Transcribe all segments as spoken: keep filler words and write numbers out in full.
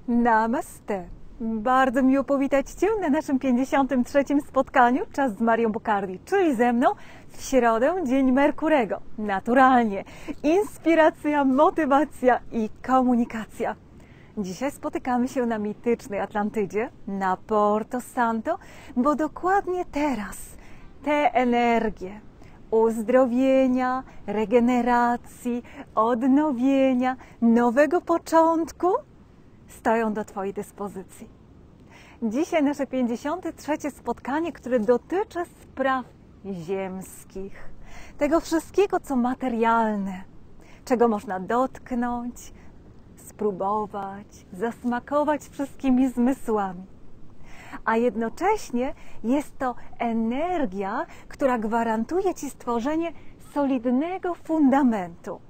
Namaste. Bardzo miło powitać Cię na naszym pięćdziesiątym trzecim spotkaniu Czas z Marią Bocardi, czyli ze mną w środę, dzień Merkurego. Naturalnie. Inspiracja, motywacja i komunikacja. Dzisiaj spotykamy się na mitycznej Atlantydzie, na Porto Santo, bo dokładnie teraz te energie uzdrowienia, regeneracji, odnowienia, nowego początku stoją do Twojej dyspozycji. Dzisiaj nasze pięćdziesiąte trzecie spotkanie, które dotyczy spraw ziemskich. Tego wszystkiego, co materialne, czego można dotknąć, spróbować, zasmakować wszystkimi zmysłami. A jednocześnie jest to energia, która gwarantuje Ci stworzenie solidnego fundamentu,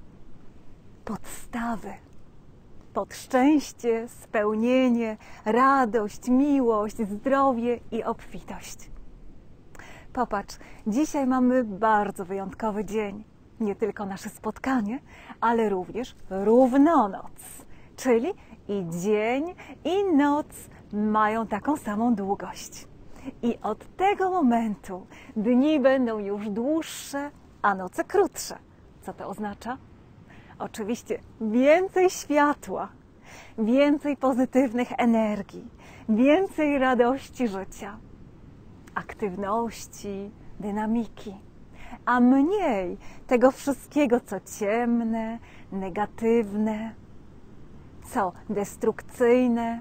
podstawy pod szczęście, spełnienie, radość, miłość, zdrowie i obfitość. Popatrz, dzisiaj mamy bardzo wyjątkowy dzień. Nie tylko nasze spotkanie, ale również równonoc, czyli i dzień, i noc mają taką samą długość. I od tego momentu dni będą już dłuższe, a noce krótsze. Co to oznacza? Oczywiście więcej światła, więcej pozytywnych energii, więcej radości życia, aktywności, dynamiki, a mniej tego wszystkiego, co ciemne, negatywne, co destrukcyjne.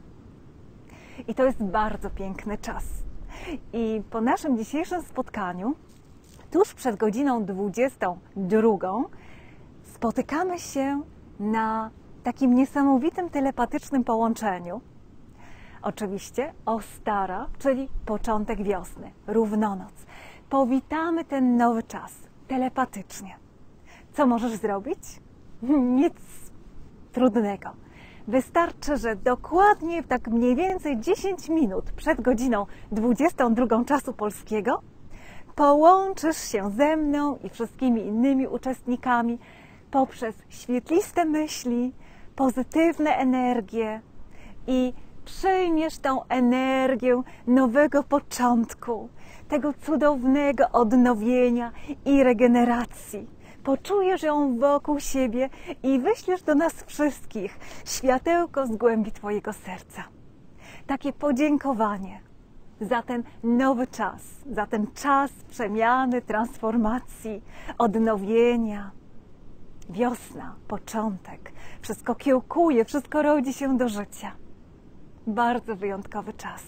I to jest bardzo piękny czas. I po naszym dzisiejszym spotkaniu, tuż przed godziną dwudziestą drugą, spotykamy się na takim niesamowitym telepatycznym połączeniu. Oczywiście Ostara, czyli początek wiosny, równonoc. Powitamy ten nowy czas telepatycznie. Co możesz zrobić? Nic trudnego. Wystarczy, że dokładnie tak mniej więcej dziesięć minut przed godziną dwudziestą drugą czasu polskiego połączysz się ze mną i wszystkimi innymi uczestnikami poprzez świetliste myśli, pozytywne energie i przyjmiesz tą energię nowego początku, tego cudownego odnowienia i regeneracji. Poczujesz ją wokół siebie i wyślesz do nas wszystkich światełko z głębi Twojego serca. Takie podziękowanie za ten nowy czas, za ten czas przemiany, transformacji, odnowienia. Wiosna, początek, wszystko kiełkuje, wszystko rodzi się do życia. Bardzo wyjątkowy czas.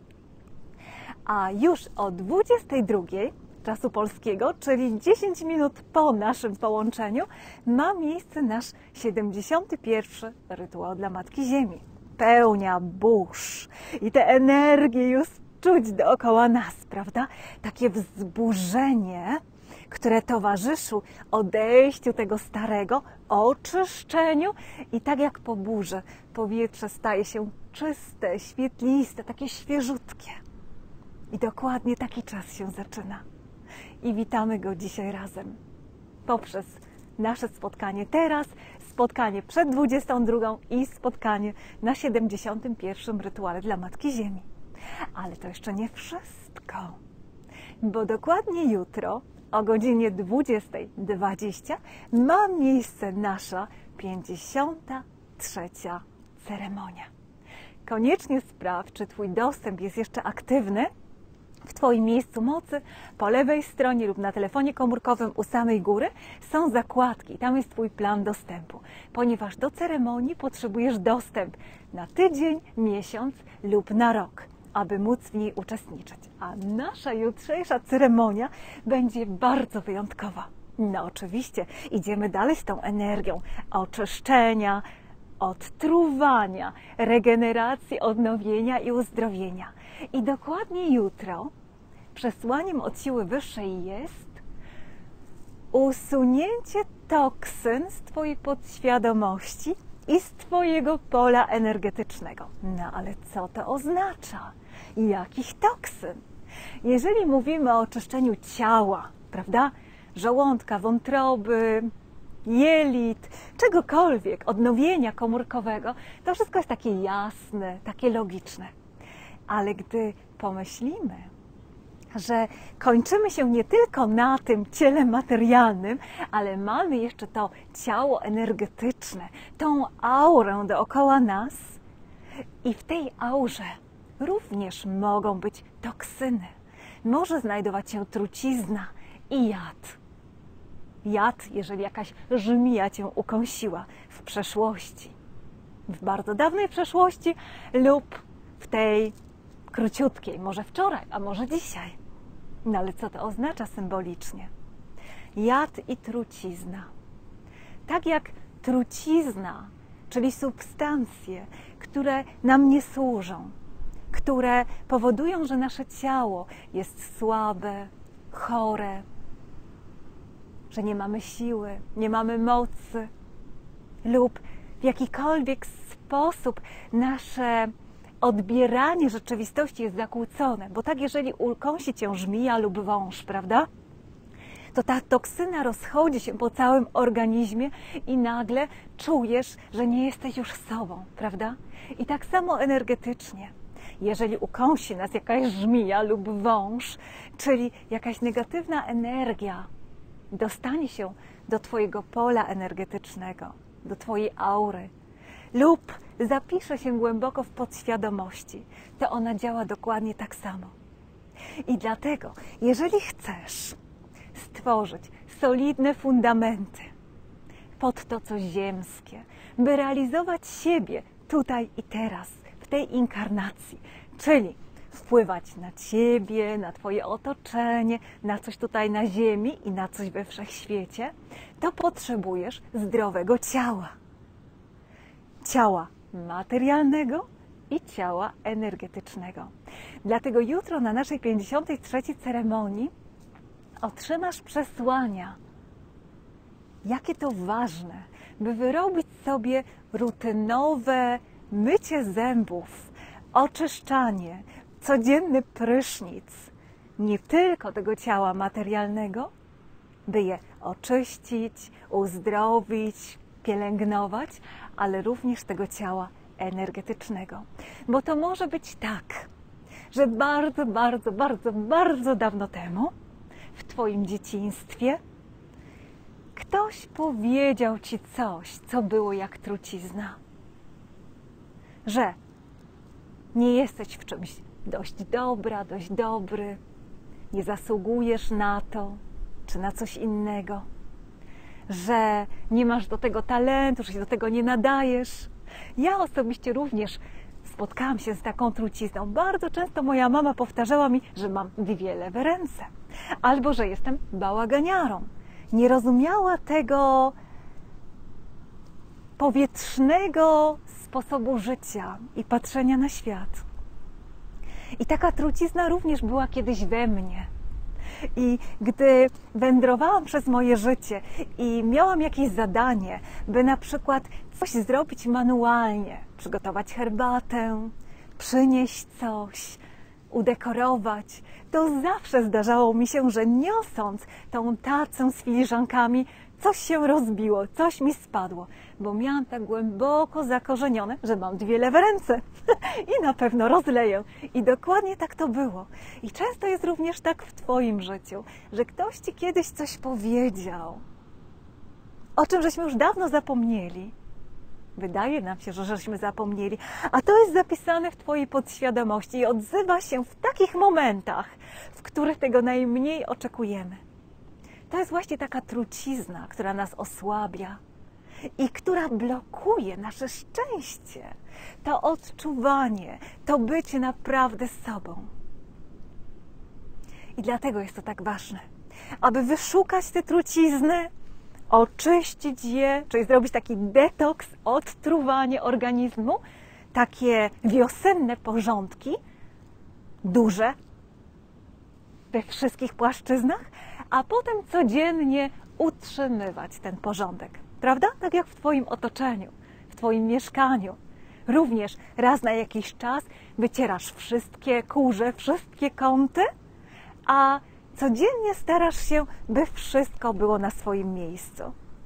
A już o dwudziestej drugiej czasu polskiego, czyli dziesięć minut po naszym połączeniu, ma miejsce nasz siedemdziesiąty pierwszy rytuał dla Matki Ziemi. Pełnia burz i te energie już czuć dookoła nas, prawda? Takie wzburzenie, które towarzyszy odejściu tego starego, oczyszczeniu i tak jak po burzy powietrze staje się czyste, świetliste, takie świeżutkie. I dokładnie taki czas się zaczyna. I witamy go dzisiaj razem poprzez nasze spotkanie teraz, spotkanie przed dwudziestą drugą i spotkanie na siedemdziesiątym pierwszym rytuale dla Matki Ziemi. Ale to jeszcze nie wszystko, bo dokładnie jutro o godzinie dwudziestej dwadzieścia ma miejsce nasza pięćdziesiąta trzecia ceremonia. Koniecznie sprawdź, czy Twój dostęp jest jeszcze aktywny w Twoim miejscu mocy. Po lewej stronie lub na telefonie komórkowym u samej góry są zakładki. Tam jest Twój plan dostępu, ponieważ do ceremonii potrzebujesz dostęp na tydzień, miesiąc lub na rok, aby móc w niej uczestniczyć. A nasza jutrzejsza ceremonia będzie bardzo wyjątkowa. No oczywiście idziemy dalej z tą energią oczyszczenia, odtruwania, regeneracji, odnowienia i uzdrowienia. I dokładnie jutro przesłaniem od siły wyższej jest usunięcie toksyn z Twojej podświadomości i z Twojego pola energetycznego. No ale co to oznacza? Jakich toksyn? Jeżeli mówimy o oczyszczeniu ciała, prawda? Żołądka, wątroby, jelit, czegokolwiek, odnowienia komórkowego, to wszystko jest takie jasne, takie logiczne. Ale gdy pomyślimy, że kończymy się nie tylko na tym ciele materialnym, ale mamy jeszcze to ciało energetyczne, tą aurę dookoła nas i w tej aurze również mogą być toksyny. Może znajdować się trucizna i jad. Jad, jeżeli jakaś żmija cię ukąsiła w przeszłości, w bardzo dawnej przeszłości lub w tej króciutkiej, może wczoraj, a może dzisiaj. No ale co to oznacza symbolicznie? Jad i trucizna. Tak jak trucizna, czyli substancje, które nam nie służą, które powodują, że nasze ciało jest słabe, chore, że nie mamy siły, nie mamy mocy lub w jakikolwiek sposób nasze odbieranie rzeczywistości jest zakłócone, bo tak jeżeli ukąsi cię żmija lub wąż, prawda? To ta toksyna rozchodzi się po całym organizmie i nagle czujesz, że nie jesteś już sobą, prawda? I tak samo energetycznie. Jeżeli ukąsi nas jakaś żmija lub wąż, czyli jakaś negatywna energia dostanie się do twojego pola energetycznego, do twojej aury lub zapisze się głęboko w podświadomości, to ona działa dokładnie tak samo. I dlatego, jeżeli chcesz stworzyć solidne fundamenty pod to, co ziemskie, by realizować siebie tutaj i teraz, w tej inkarnacji, czyli wpływać na ciebie, na twoje otoczenie, na coś tutaj na ziemi i na coś we wszechświecie, to potrzebujesz zdrowego ciała. Ciała materialnego i ciała energetycznego. Dlatego jutro na naszej pięćdziesiątej trzeciej ceremonii otrzymasz przesłania. Jakie to ważne, by wyrobić sobie rutynowe mycie zębów, oczyszczanie, codzienny prysznic, nie tylko tego ciała materialnego, by je oczyścić, uzdrowić, pielęgnować, ale również tego ciała energetycznego. Bo to może być tak, że bardzo, bardzo, bardzo, bardzo dawno temu, w twoim dzieciństwie, ktoś powiedział ci coś, co było jak trucizna. Że nie jesteś w czymś dość dobra, dość dobry, nie zasługujesz na to, czy na coś innego, że nie masz do tego talentu, że się do tego nie nadajesz. Ja osobiście również spotkałam się z taką trucizną. Bardzo często moja mama powtarzała mi, że mam dwie lewe ręce, albo że jestem bałaganiarą. Nie rozumiała tego powietrznego sposobu życia i patrzenia na świat. I taka trucizna również była kiedyś we mnie. I gdy wędrowałam przez moje życie i miałam jakieś zadanie, by na przykład coś zrobić manualnie, przygotować herbatę, przynieść coś, udekorować, to zawsze zdarzało mi się, że niosąc tą tacę z filiżankami, coś się rozbiło, coś mi spadło, bo miałam tak głęboko zakorzenione, że mam dwie lewe ręce i na pewno rozleję. I dokładnie tak to było. I często jest również tak w twoim życiu, że ktoś ci kiedyś coś powiedział, o czym żeśmy już dawno zapomnieli. Wydaje nam się, że żeśmy zapomnieli, a to jest zapisane w twojej podświadomości i odzywa się w takich momentach, w których tego najmniej oczekujemy. To jest właśnie taka trucizna, która nas osłabia i która blokuje nasze szczęście, to odczuwanie, to bycie naprawdę sobą. I dlatego jest to tak ważne, aby wyszukać te trucizny, oczyścić je, czyli zrobić taki detoks, odtruwanie organizmu, takie wiosenne porządki, duże, we wszystkich płaszczyznach, a potem codziennie utrzymywać ten porządek. Prawda? Tak jak w twoim otoczeniu, w twoim mieszkaniu. Również raz na jakiś czas wycierasz wszystkie kurze, wszystkie kąty, a codziennie starasz się, by wszystko było na swoim miejscu.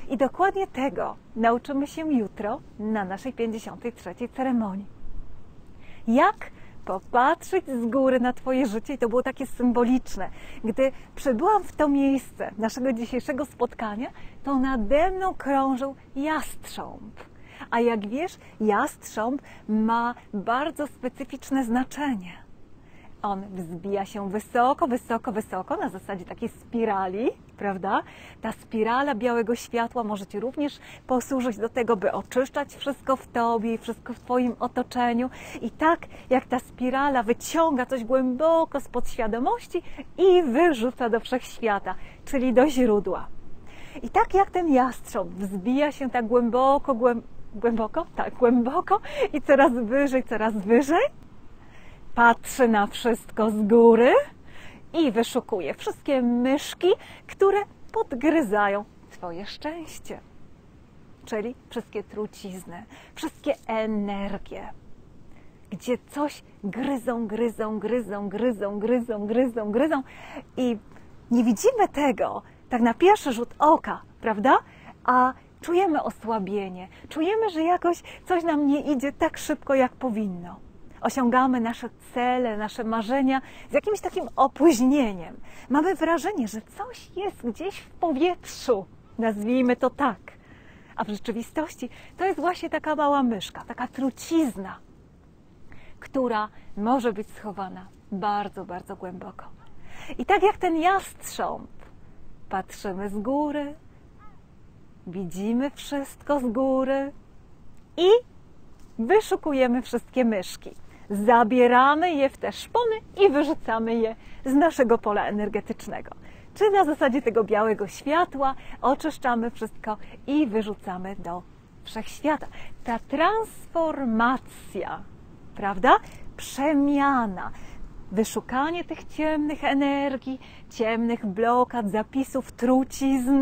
I dokładnie tego nauczymy się jutro na naszej pięćdziesiątej trzeciej ceremonii. Jak popatrzeć z góry na Twoje życie, i to było takie symboliczne. Gdy przybyłam w to miejsce naszego dzisiejszego spotkania, to nade mną krążył jastrząb. A jak wiesz, jastrząb ma bardzo specyficzne znaczenie. On wzbija się wysoko, wysoko, wysoko, na zasadzie takiej spirali, prawda? Ta spirala białego światła może Ci również posłużyć do tego, by oczyszczać wszystko w Tobie i wszystko w Twoim otoczeniu. I tak jak ta spirala wyciąga coś głęboko z podświadomości i wyrzuca do wszechświata, czyli do źródła. I tak jak ten jastrząb wzbija się tak głęboko, głęb... głęboko, tak, głęboko i coraz wyżej, coraz wyżej, patrzy na wszystko z góry i wyszukuje wszystkie myszki, które podgryzają Twoje szczęście. Czyli wszystkie trucizny, wszystkie energie, gdzie coś gryzą, gryzą, gryzą, gryzą, gryzą, gryzą, gryzą i nie widzimy tego tak na pierwszy rzut oka, prawda? A czujemy osłabienie, czujemy, że jakoś coś nam nie idzie tak szybko, jak powinno. Osiągamy nasze cele, nasze marzenia z jakimś takim opóźnieniem. Mamy wrażenie, że coś jest gdzieś w powietrzu, nazwijmy to tak. A w rzeczywistości to jest właśnie taka mała myszka, taka trucizna, która może być schowana bardzo, bardzo głęboko. I tak jak ten jastrząb, patrzymy z góry, widzimy wszystko z góry i wyszukujemy wszystkie myszki. Zabieramy je w te szpony i wyrzucamy je z naszego pola energetycznego. Czy na zasadzie tego białego światła oczyszczamy wszystko i wyrzucamy do wszechświata. Ta transformacja, prawda? Przemiana, wyszukanie tych ciemnych energii, ciemnych blokad, zapisów, trucizn,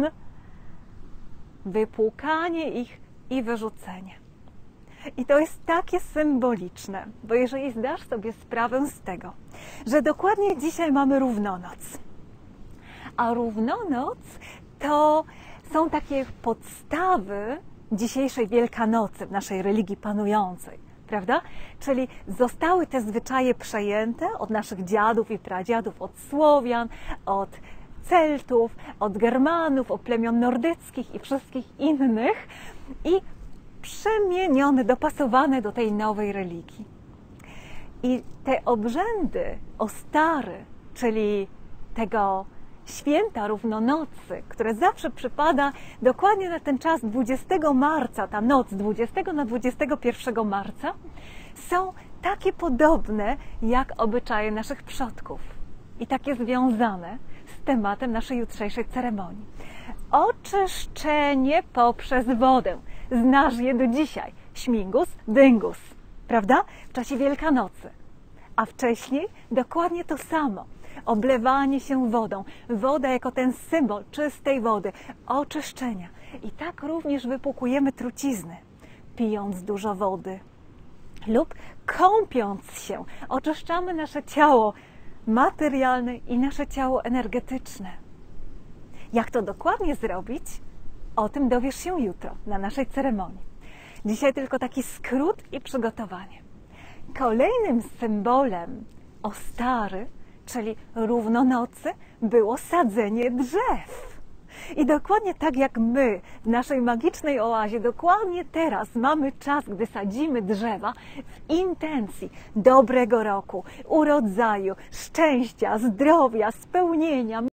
wypłukanie ich i wyrzucenie. I to jest takie symboliczne, bo jeżeli zdasz sobie sprawę z tego, że dokładnie dzisiaj mamy równonoc, a równonoc to są takie podstawy dzisiejszej Wielkanocy w naszej religii panującej, prawda? Czyli zostały te zwyczaje przejęte od naszych dziadów i pradziadów, od Słowian, od Celtów, od Germanów, od plemion nordyckich i wszystkich innych i przemienione, dopasowane do tej nowej religii. I te obrzędy Ostary, czyli tego święta równonocy, które zawsze przypada dokładnie na ten czas dwudziestego marca, ta noc dwudziestego na dwudziestego pierwszego marca, są takie podobne jak obyczaje naszych przodków i takie związane z tematem naszej jutrzejszej ceremonii. Oczyszczenie poprzez wodę. Znasz je do dzisiaj. Śmigus, dyngus, prawda? W czasie Wielkanocy. A wcześniej dokładnie to samo. Oblewanie się wodą. Woda jako ten symbol czystej wody, oczyszczenia. I tak również wypłukujemy trucizny, pijąc dużo wody lub kąpiąc się. Oczyszczamy nasze ciało materialne i nasze ciało energetyczne. Jak to dokładnie zrobić? O tym dowiesz się jutro na naszej ceremonii. Dzisiaj tylko taki skrót i przygotowanie. Kolejnym symbolem Ostary, czyli równonocy, było sadzenie drzew. I dokładnie tak jak my w naszej magicznej oazie, dokładnie teraz mamy czas, gdy sadzimy drzewa w intencji dobrego roku, urodzaju, szczęścia, zdrowia, spełnienia,